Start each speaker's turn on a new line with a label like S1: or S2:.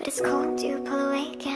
S1: But it's cold, do you pull away again?